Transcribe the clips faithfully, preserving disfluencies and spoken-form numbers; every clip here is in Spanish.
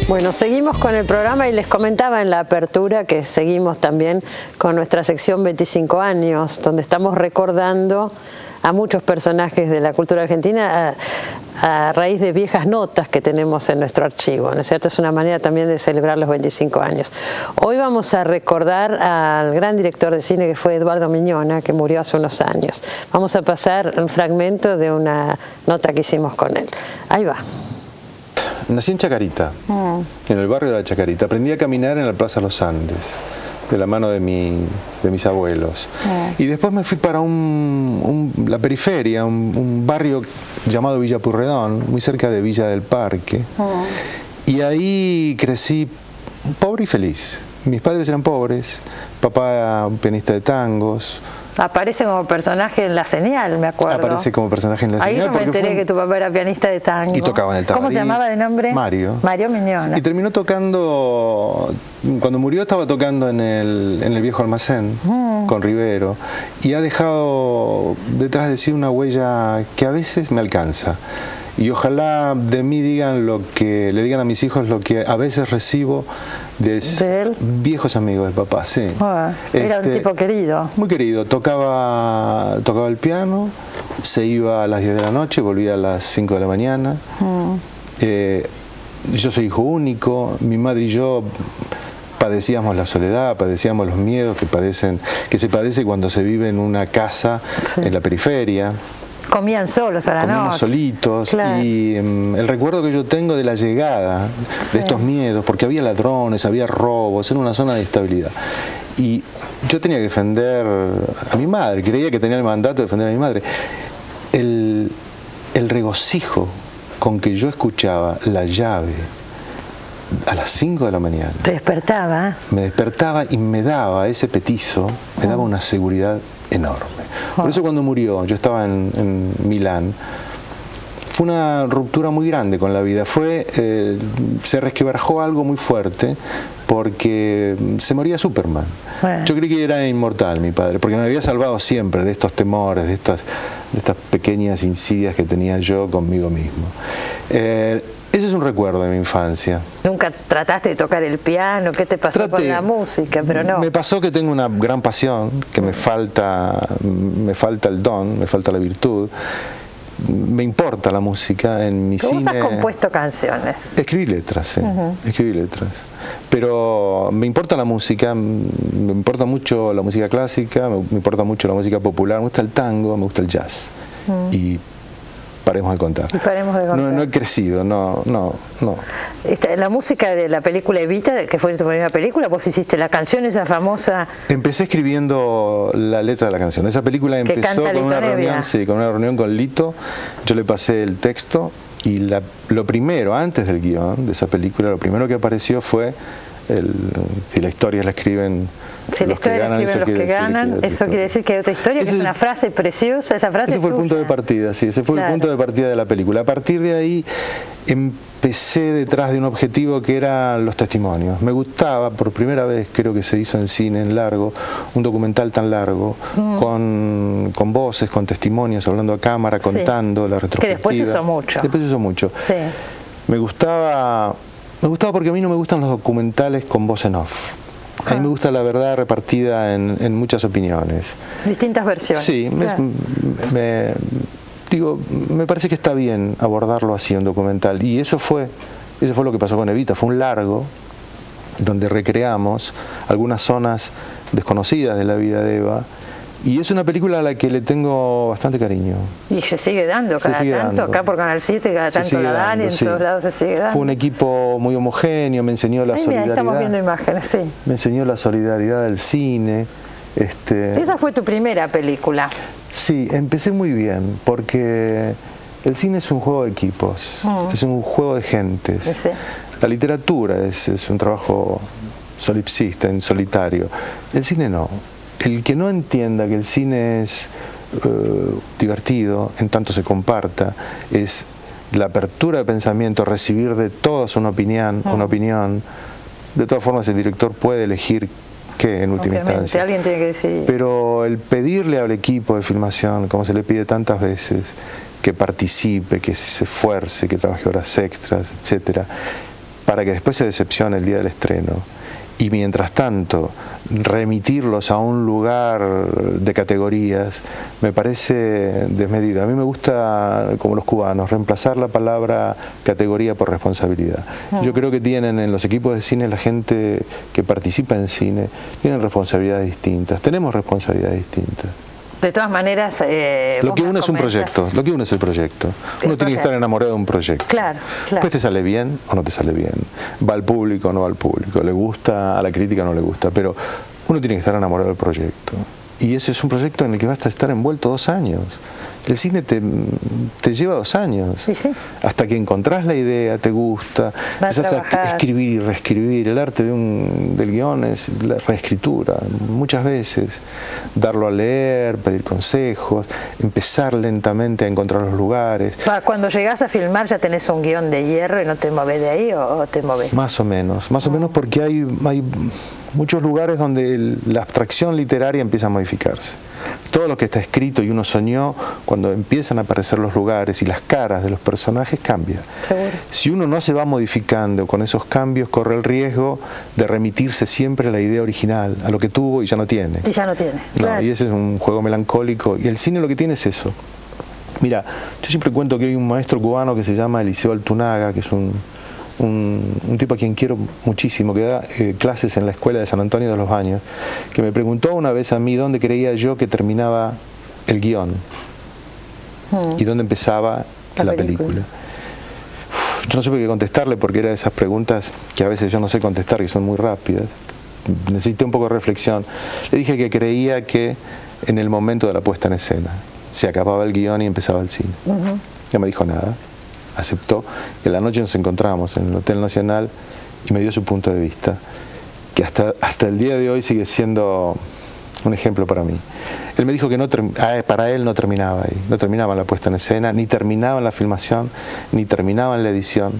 Bueno, seguimos con el programa y les comentaba en la apertura que seguimos también con nuestra sección veinticinco años, donde estamos recordando a muchos personajes de la cultura argentina a, a raíz de viejas notas que tenemos en nuestro archivo, ¿no es cierto? Es una manera también de celebrar los veinticinco años. Hoy vamos a recordar al gran director de cine que fue Eduardo Miñona, que murió hace unos años. Vamos a pasar un fragmento de una nota que hicimos con él. Ahí va. Nací en Chacarita, mm. en el barrio de la Chacarita. Aprendí a caminar en la Plaza Los Andes, de la mano de, mi, de mis abuelos. Mm. Y después me fui para un, un, la periferia, un, un barrio llamado Villa Purredón, muy cerca de Villa del Parque. Mm. Y ahí crecí pobre y feliz. Mis padres eran pobres, papá un pianista de tangos. Aparece como personaje en La Señal, me acuerdo. Aparece como personaje en La Señal. Ahí yo me enteré un... que tu papá era pianista de tango. Y tocaba en el Tabadís. ¿Cómo se llamaba de nombre? Mario. Mario Miñona. Y terminó tocando, cuando murió estaba tocando en el, en el Viejo Almacén, mm. con Rivero. Y ha dejado detrás de sí una huella que a veces me alcanza. Y ojalá de mí digan lo que, le digan a mis hijos lo que a veces recibo de, ¿De él? Viejos amigos del papá, sí. Oh, era este, un tipo querido. Muy querido, tocaba, tocaba el piano, se iba a las diez de la noche, volvía a las cinco de la mañana. Mm. Eh, yo soy hijo único, mi madre y yo padecíamos la soledad, padecíamos los miedos que, padecen, que se padece cuando se vive en una casa, sí, en la periferia. Comían solos a la Comíamos noche. solitos, claro. Y um, el recuerdo que yo tengo de la llegada, sí, de estos miedos, porque había ladrones, había robos, era una zona de estabilidad. Y yo tenía que defender a mi madre, creía que tenía el mandato de defender a mi madre. El, el regocijo con que yo escuchaba la llave a las cinco de la mañana. ¿Te despertaba? Me despertaba y me daba ese petizo, me daba una seguridad enorme. Por eso cuando murió, yo estaba en, en Milán, fue una ruptura muy grande con la vida. Fue, eh, se resquebrajó algo muy fuerte porque se moría Superman. Bueno. Yo creí que era inmortal mi padre, porque me había salvado siempre de estos temores, de estas, de estas pequeñas insidias que tenía yo conmigo mismo. Eh, Ese es un recuerdo de mi infancia. ¿Nunca trataste de tocar el piano? ¿Qué te pasó Traté, con la música? Pero no. Me pasó que tengo una gran pasión, que me falta, me falta el don, me falta la virtud. Me importa la música en mi ¿Cómo cine. ¿Cómo has compuesto canciones? Escribí letras, sí. Uh-huh. Escribí letras. Pero me importa la música, me importa mucho la música clásica, me, me importa mucho la música popular, me gusta el tango, me gusta el jazz. Uh-huh. Y paremos de contar. Y paremos de contar. No, no he crecido, no, no, no. Esta, la música de la película Evita, que fue tu primera película, vos hiciste la canción esa famosa. Empecé escribiendo la letra de la canción. Esa película empezó con una reunión, sí, con una reunión con Lito. Yo le pasé el texto y la, lo primero, antes del guión de esa película, lo primero que apareció fue el, si la historia la escriben. Si la historia la escriben los que ganan, eso quiere decir que hay otra historia, que es una frase preciosa, esa frase Ese fue el punto de partida, sí, ese fue el punto de partida de la película. A partir de ahí empecé detrás de un objetivo que eran los testimonios. Me gustaba, por primera vez creo que se hizo en cine, en largo, un documental tan largo, mm. con, con voces, con testimonios, hablando a cámara, contando sí. la retrospectiva. Que después se usó mucho. Después se usó mucho. Sí. Me gustaba, me gustaba porque a mí no me gustan los documentales con voz en off. A mí me gusta la verdad repartida en, en muchas opiniones. Distintas versiones. Sí, claro. me, me, digo, me parece que está bien abordarlo así, un documental. Y eso fue, eso fue lo que pasó con Evita. Fue un largo donde recreamos algunas zonas desconocidas de la vida de Eva. Y es una película a la que le tengo bastante cariño. Y se sigue dando cada sigue tanto, dando. Acá por Canal siete cada tanto la dan dando, y en sí. todos lados se sigue dando. Fue un equipo muy homogéneo, me enseñó la Ay, solidaridad. Mira, estamos viendo imágenes, sí. Me enseñó la solidaridad del cine. Este... Esa fue tu primera película. Sí, empecé muy bien, porque el cine es un juego de equipos, mm. es un juego de gentes. Sí. La literatura es, es un trabajo solipsista, en solitario. El cine no. El que no entienda que el cine es uh, divertido, en tanto se comparta, es la apertura de pensamiento, recibir de todos una opinión, mm. una opinión. De todas formas, el director puede elegir qué en última Obviamente, instancia. Alguien tiene que decidir. Pero el pedirle al equipo de filmación, como se le pide tantas veces, que participe, que se esfuerce, que trabaje horas extras, etcétera, para que después se decepcione el día del estreno. Y mientras tanto, remitirlos a un lugar de categorías me parece desmedido. A mí me gusta, como los cubanos, reemplazar la palabra categoría por responsabilidad. Mm. Yo creo que tienen en los equipos de cine, la gente que participa en cine, tienen responsabilidades distintas, tenemos responsabilidades distintas. De todas maneras, eh, lo que uno es un proyecto, lo que uno es el proyecto. Uno tiene que estar enamorado de un proyecto. Claro, claro. Después te sale bien o no te sale bien. Va al público o no va al público. Le gusta a la crítica o no le gusta. Pero uno tiene que estar enamorado del proyecto. Y ese es un proyecto en el que vas a estar envuelto dos años. El cine te, te lleva dos años. Sí, sí. Hasta que encontrás la idea, te gusta, empezás a escribir y reescribir. El arte de un, del guión es la reescritura, muchas veces. Darlo a leer, pedir consejos, empezar lentamente a encontrar los lugares. Cuando llegás a filmar ya tenés un guión de hierro y no te movés de ahí, o te movés. Más o menos, más o menos porque hay, hay muchos lugares donde el, la abstracción literaria empieza a modificarse. Todo lo que está escrito y uno soñó, cuando empiezan a aparecer los lugares y las caras de los personajes, cambia. Seguro. Si uno no se va modificando con esos cambios, corre el riesgo de remitirse siempre a la idea original, a lo que tuvo y ya no tiene. Y ya no tiene, no, claro. Y ese es un juego melancólico. Y el cine lo que tiene es eso. Mira, yo siempre cuento que hay un maestro cubano que se llama Eliseo Altunaga, que es un... Un, un tipo a quien quiero muchísimo, que da eh, clases en la escuela de San Antonio de los Baños, que me preguntó una vez a mí dónde creía yo que terminaba el guión hmm. y dónde empezaba la, la película. película. Uf, yo no supe qué contestarle porque era de esas preguntas que a veces yo no sé contestar, que son muy rápidas. Necesité un poco de reflexión. Le dije que creía que en el momento de la puesta en escena se acababa el guión y empezaba el cine. Uh-huh. No me dijo nada. Aceptó, que la noche nos encontramos en el Hotel Nacional y me dio su punto de vista, que hasta, hasta el día de hoy sigue siendo un ejemplo para mí. Él me dijo que no, para él no terminaba ahí, no terminaba la puesta en escena, ni terminaba en la filmación, ni terminaba en la edición,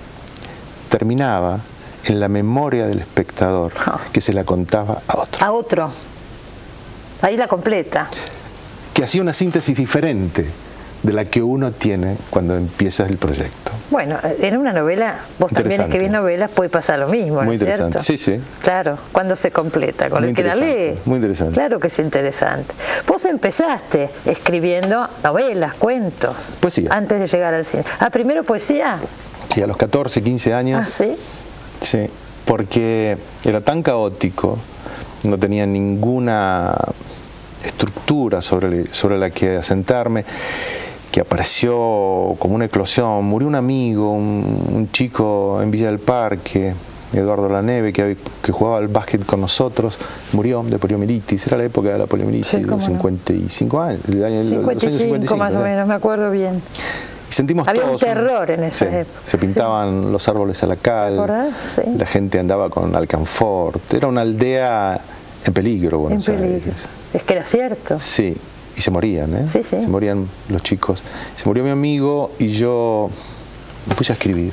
terminaba en la memoria del espectador, que se la contaba a otro. A otro, ahí la completa. Que hacía una síntesis diferente de la que uno tiene cuando empiezas el proyecto. Bueno, en una novela, vos también escribís novelas, puede pasar lo mismo, ¿no es cierto? Sí, sí. Claro, cuando se completa, con el que la lee. Muy interesante. Claro que es interesante. Vos empezaste escribiendo novelas, cuentos. Poesía. Antes de llegar al cine. Ah, primero poesía. Sí, a los catorce, quince años. Ah, ¿sí? Sí, porque era tan caótico, no tenía ninguna estructura sobre, sobre la que asentarme, que apareció como una eclosión. Murió un amigo, un, un chico en Villa del Parque, Eduardo Laneve, que, que jugaba al básquet con nosotros, murió de poliomielitis. Era la época de la poliomielitis, sí, de los cincuenta y cinco años, el año, cincuenta y cinco, los años cincuenta y cinco más o menos, me acuerdo bien. Y sentimos Había todos un terror en esa sí, época. Se pintaban sí. los árboles a la cal, sí. La gente andaba con alcanfort. Era una aldea en peligro, Buenos en peligro. Aires. Es que era cierto. Sí. Y se morían, ¿eh? Sí, sí. Se morían los chicos. Se murió mi amigo y yo me puse a escribir.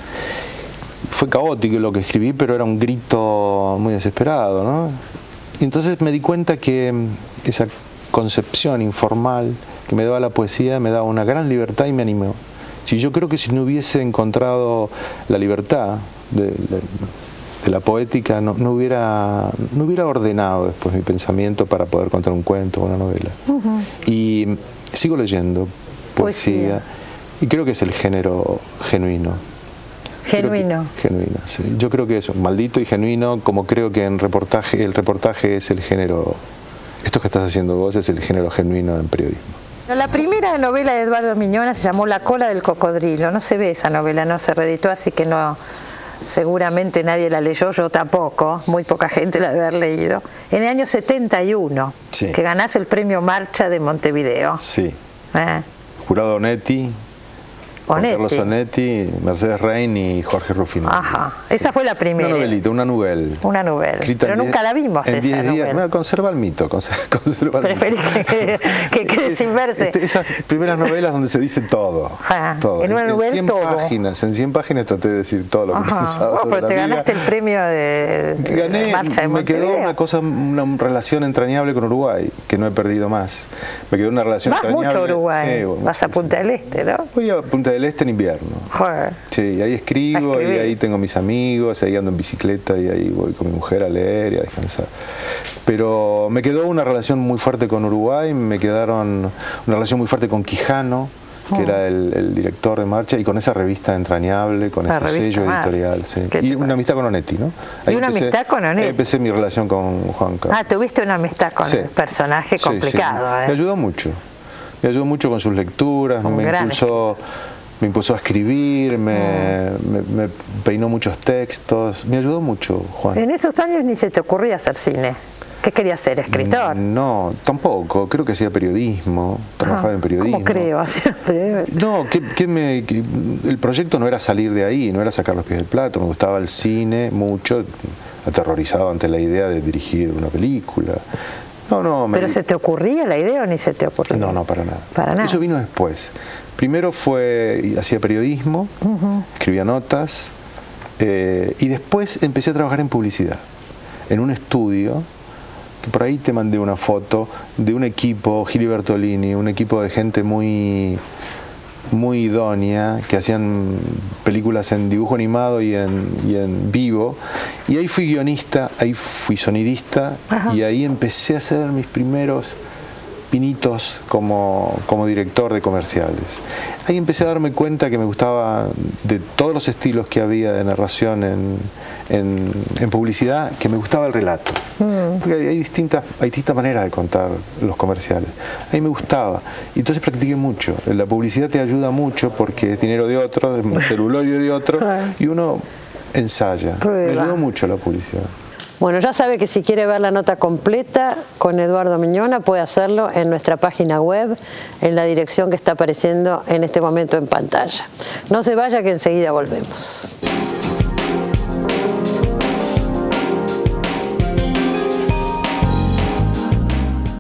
Fue caótico lo que escribí, pero era un grito muy desesperado, ¿no? Y entonces me di cuenta que esa concepción informal que me daba la poesía me daba una gran libertad y me animó. Si yo creo que si no hubiese encontrado la libertad de, de, de la poética, no, no, hubiera, no hubiera ordenado después mi pensamiento para poder contar un cuento o una novela. Uh-huh. Y sigo leyendo poesía, poesía y creo que es el género genuino. Genuino. Que, genuino, sí. Yo creo que es maldito y genuino, como creo que en reportaje, el reportaje es el género, esto que estás haciendo vos es el género genuino en periodismo. La primera novela de Eduardo Miñona se llamó La cola del cocodrilo. No se ve esa novela, no se reeditó, así que no, seguramente nadie la leyó, yo tampoco, muy poca gente la debe haber leído. En el año setenta y uno, sí. Que ganás el premio Marcha de Montevideo. Sí. Eh. Jurado Onetti. Juan Onetti. Carlos Onetti, Mercedes Rein y Jorge Rufino. Ajá, esa sí. Fue la primera. Una novelita, una novela. Una novela, pero nunca diez, la vimos en esa diez días, novela. No, conserva el mito, conserva, conserva el Preferís mito. que, que quede sin verse. Este, esas primeras novelas donde se dice todo. Ajá, todo. En una en novela cien todo. Páginas, en cien páginas traté de decir todo lo que Ajá. pensaba Oh, sobre pero la te vida. ganaste el premio de, de Gané, Marcha de me Montevideo. quedó una cosa, una relación entrañable con Uruguay, que no he perdido más. Me quedó una relación Vas entrañable. mucho a Uruguay, sí, bueno, vas a Punta del Este, ¿no? Voy a Punta del del Este en invierno. Joder. Sí, ahí escribo y ahí tengo mis amigos, ahí ando en bicicleta y ahí voy con mi mujer a leer y a descansar. Pero me quedó una relación muy fuerte con Uruguay, me quedaron una relación muy fuerte con Quijano, que oh. era el, el director de Marcha, y con esa revista entrañable, con La ese sello Mar. editorial. Sí. Y una amistad con Onetti, ¿no? Ahí ¿Y una empecé, amistad con Onetti? Empecé mi relación con Juan Carlos. Ah, tuviste una amistad con sí. el personaje complicado. Sí, sí. ¿eh? Me ayudó mucho. Me ayudó mucho con sus lecturas, me impulsó, me impulsó a escribir, me, mm. me, me peinó muchos textos. Me ayudó mucho, Juan. En esos años ni se te ocurría hacer cine. ¿Qué querías ser? ¿Escritor? No, tampoco. Creo que hacía periodismo. Trabajaba ah, en periodismo. ¿Cómo creo? No, que, que me, que el proyecto no era salir de ahí, no era sacar los pies del plato. Me gustaba el cine mucho, aterrorizado ante la idea de dirigir una película. No, no. Me... ¿Pero se te ocurría la idea o ni se te ocurría? No, no, para nada. Para nada. Eso vino después. Primero fue, hacía periodismo, uh-huh. escribía notas, eh, y después empecé a trabajar en publicidad, en un estudio. Que por ahí te mandé una foto de un equipo, Gili Bertolini, un equipo de gente muy, muy idónea, que hacían películas en dibujo animado y en, y en vivo. Y ahí fui guionista, ahí fui sonidista, Ajá. y ahí empecé a hacer mis primeros pinitos como, como director de comerciales. Ahí empecé a darme cuenta que me gustaba de todos los estilos que había de narración en, en, en publicidad, que me gustaba el relato. Mm. Porque hay, hay, distintas, hay distintas maneras de contar los comerciales. A mí me gustaba. Y entonces practiqué mucho. La publicidad te ayuda mucho porque es dinero de otro, es celuloide de otro, y uno ensaya. Me ayudó mucho la publicidad. Bueno, ya sabe que si quiere ver la nota completa con Eduardo Miñona puede hacerlo en nuestra página web, en la dirección que está apareciendo en este momento en pantalla. No se vaya que enseguida volvemos.